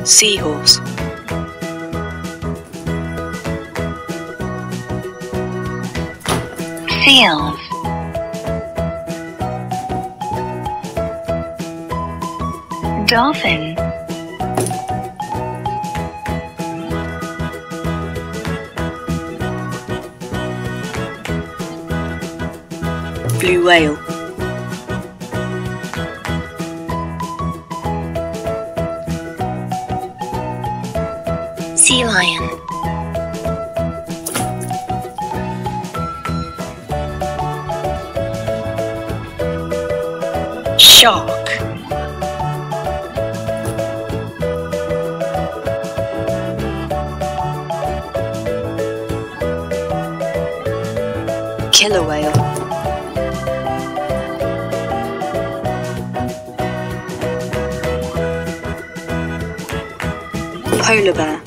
Seahorse. Seals. Dolphin. Blue whale. Sea lion. Shark. Killer whale. Polar bear.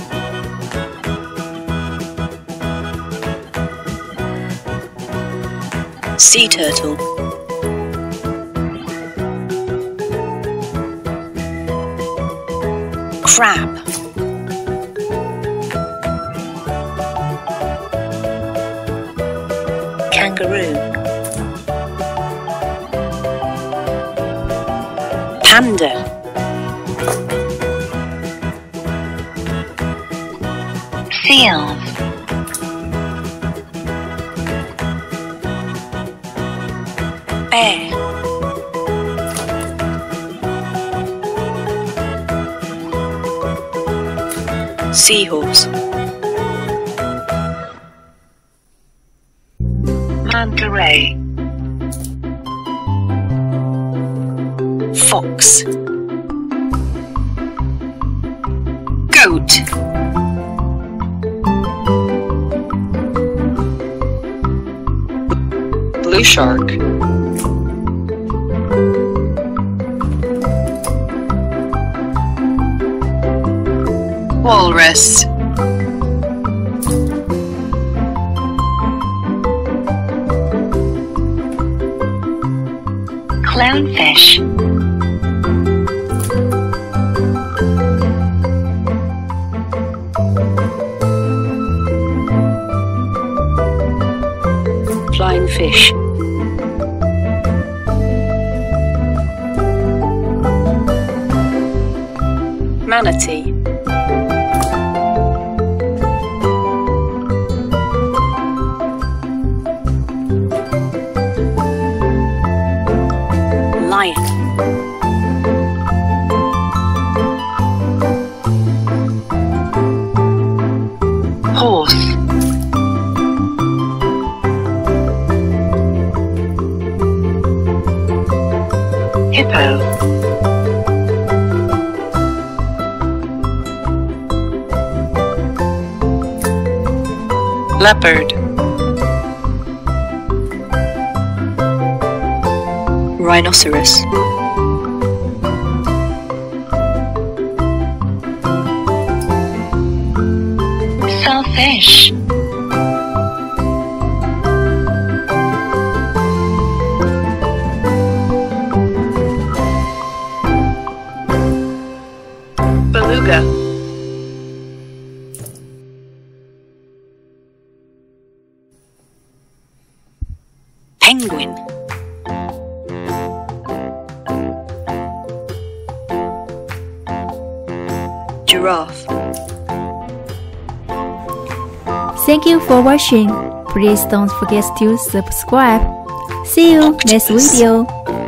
Sea turtle. Crab. Kangaroo. Panda. Seals. Bear. Seahorse. Manta ray. Fox. Goat. Blue shark. Walrus. Clownfish. Flying fish. Manatee. Lion. Horse. Hippo. Leopard. Rhinoceros. Sailfish. Beluga. Penguin. Giraffe. Thank you for watching. Please don't forget to subscribe. See you next Octopus. video.